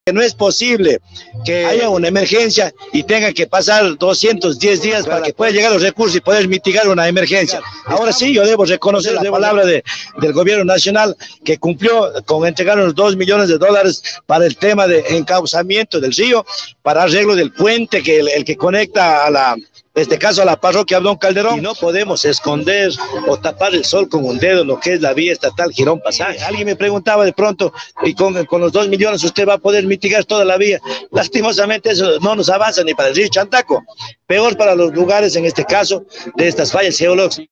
Que no es posible que haya una emergencia y tenga que pasar 210 días para que puedan llegar los recursos y poder mitigar una emergencia. Ahora sí, yo debo reconocer la palabra del gobierno nacional que cumplió con entregar unos $2 millones para el tema de encauzamiento del río, para arreglo del puente el que conecta en este caso a la parroquia Abdón Calderón. Y no podemos esconder o tapar el sol con un dedo lo que es la vía estatal Girón Pasaje. Alguien me preguntaba de pronto, y con los 2 millones usted va a poder mitigar toda la vía. Lastimosamente eso no nos avanza ni para el río Chantaco, peor para los lugares, en este caso, de estas fallas geológicas.